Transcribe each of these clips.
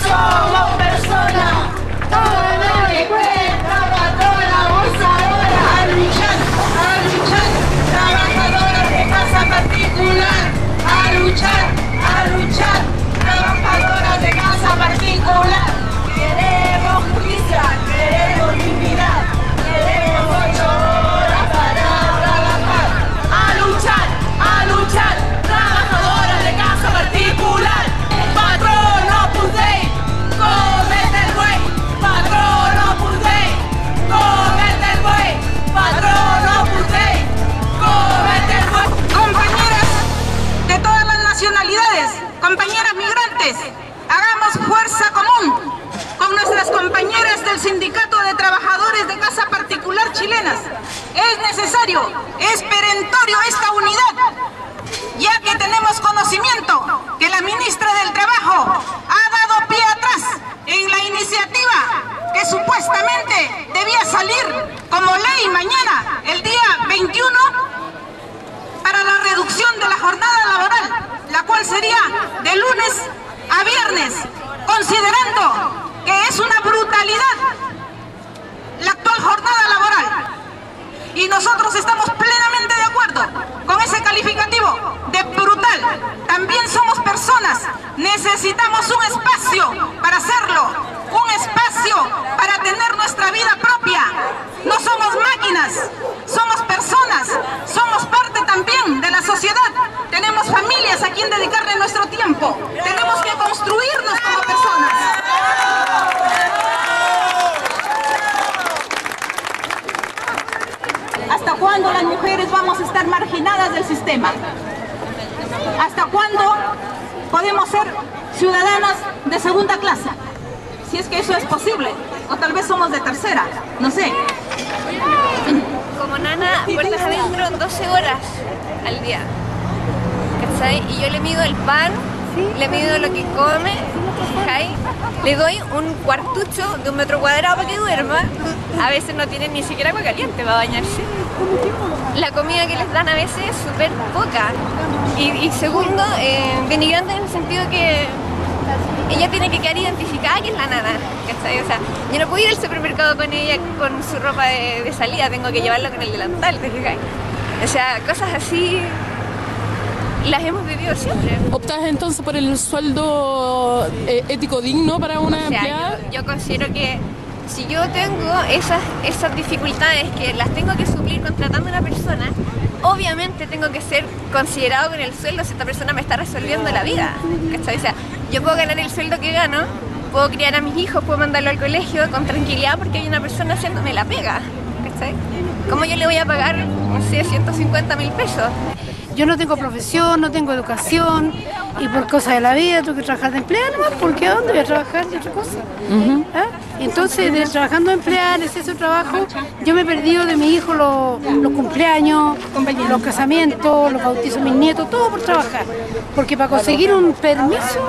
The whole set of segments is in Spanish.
somos personas. Todo lo que cuesta, patrona, abusadora. A luchar, trabajadoras de casa particular. A luchar, trabajadoras de casa particular. Queremos justicia, queremos dignidad, queremos 8 horas para trabajar. A luchar, trabajadoras de casa particular. Patrón Opus Dei, comete el buey. Patrón Opus Dei, comete el buey. Patrón Opus Dei, comete el buey. Compañeras de todas las nacionalidades, compañeras migrantes, hagamos fuerza común con nuestras compañeras del Sindicato de Trabajadores de Casa Particular chilenas. Es necesario, es perentorio esta unidad, ya que tenemos conocimiento que la ministra del Trabajo ha dado pie atrás en la iniciativa que supuestamente debía salir como ley mañana, el día 21, para la reducción de la jornada laboral, la cual sería de lunes a viernes, considerando que es una brutalidad la actual jornada laboral. Y nosotros estamos plenamente de acuerdo con ese calificativo de brutal. También somos personas, necesitamos un espacio para hacerlo, un espacio para tener nuestra vida propia. No somos máquinas, somos personas, somos parte también de la sociedad. Tenemos familias a quien dedicarle nuestro tiempo. Tenemos que construirnos como personas. ¿Hasta cuándo las mujeres vamos a estar marginadas del sistema? ¿Hasta cuándo podemos ser ciudadanas de segunda clase? Si es que eso es posible, o tal vez somos de tercera, no sé. Como nana, puertas adentro 12 horas al día, ¿cachai? Y yo le mido el pan, le mido lo que come, ¿cachai? Le doy un cuartucho de 1 metro cuadrado para que duerma. A veces no tienen ni siquiera agua caliente para bañarse. La comida que les dan a veces es súper poca. Y segundo, denigrante en el sentido que ella tiene que quedar identificada que es la nana, ¿cachai? O sea, yo no puedo ir al supermercado con ella con su ropa de salida, tengo que llevarla con el delantal, ¿te fijas? O sea, cosas así las hemos vivido siempre. ¿Optas entonces por el sueldo ético digno para una empleada? Yo considero que si yo tengo esas dificultades que las tengo que suplir contratando a una persona, obviamente tengo que ser considerado con el sueldo si esta persona me está resolviendo la vida, ¿cachai? O sea, yo puedo ganar el sueldo que gano, puedo criar a mis hijos, puedo mandarlo al colegio con tranquilidad porque hay una persona haciéndome la pega, ¿cachai? ¿Cómo yo le voy a pagar, no sé, 150.000 pesos? Yo no tengo profesión, no tengo educación y por cosas de la vida tengo que trabajar de empleada nomás, porque ¿a dónde voy a trabajar de otra cosa? ¿Ah? Entonces, trabajando de empleada, en ese trabajo, yo me he perdido de mi hijo los cumpleaños, los casamientos, los bautizos de mis nietos, todo por trabajar. Porque para conseguir un permiso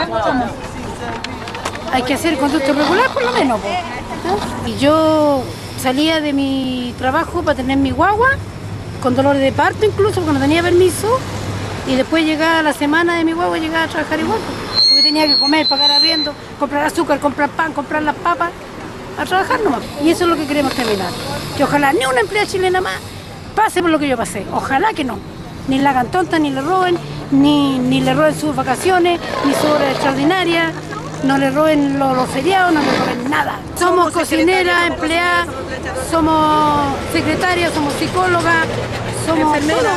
hay que hacer conducto regular por lo menos. ¿Ah? Y yo salía de mi trabajo para tener mi guagua, con dolores de parto incluso, porque no tenía permiso, y después llegaba a la semana de mi guagua, llegaba a trabajar igual, porque tenía que comer, pagar arriendo, comprar azúcar, comprar pan, comprar las papas, a trabajar nomás. Y eso es lo que queremos terminar. Que ojalá ni una empleada chilena más pase por lo que yo pasé, ojalá que no. Ni la hagan tonta, ni le roben, ni le roben sus vacaciones, ni sus horas extraordinarias, no le roben los feriados, no le roben nada. Somos cocineras, empleadas, somos secretarias, somos psicólogas, somos enfermeras.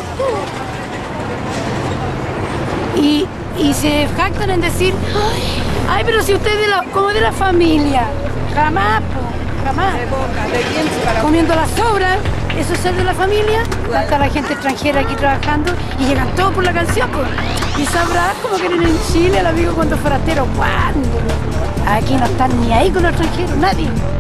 Y se jactan en decir, ay, pero si usted es como de la familia. Jamás, jamás. Comiendo las sobras, eso es ser de la familia. Está la gente extranjera aquí trabajando y llegan todos por la canción. Y sabrás cómo quieren en Chile el amigo cuando forastero. ¿Cuándo? Aquí no están ni ahí con los extranjeros, nadie.